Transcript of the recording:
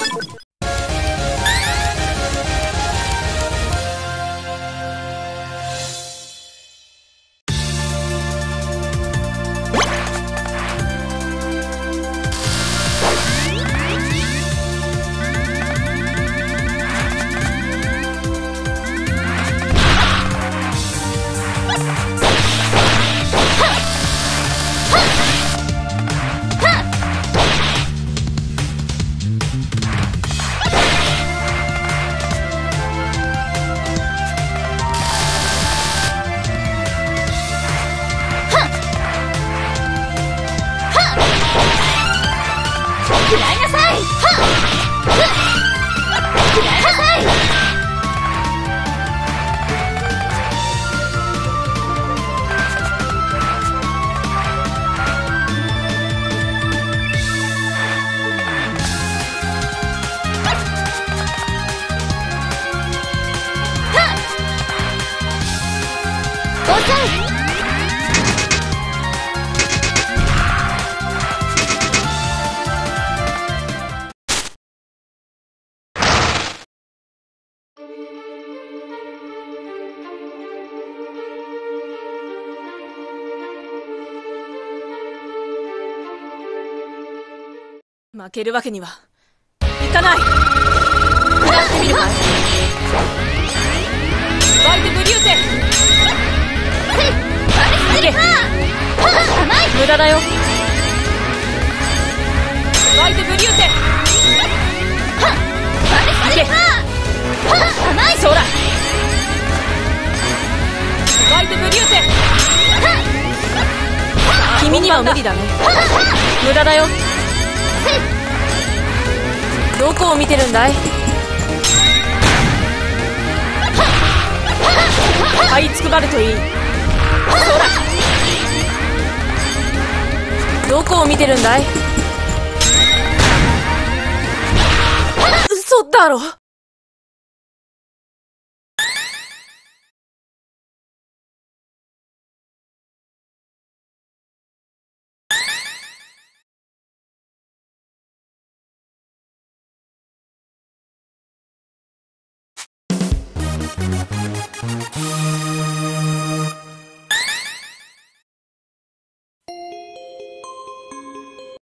食らいなさい。食らいなさい。負けるわけにはいかない。食らってみるかい。バイトブリューテ。いけ。無駄だよ。バイトブリューテ。いけ。そうだ。バイトブリューテ。君には無理だね。無駄だよ。どこを見てるんだい。這いつくばるといい。そうだ。どこを見てるんだい。嘘だろ。